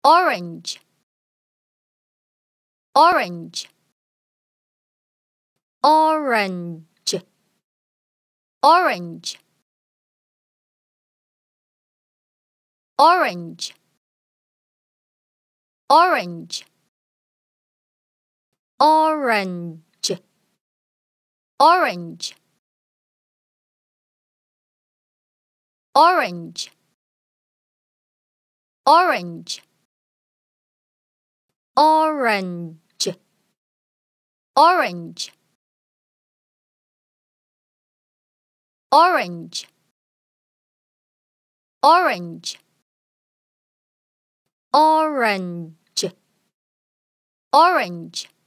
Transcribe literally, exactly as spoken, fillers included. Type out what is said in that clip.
orange, orange, orange, orange, orange, orange, orange, orange, orange, orange, orange, orange, orange, orange, orange, orange.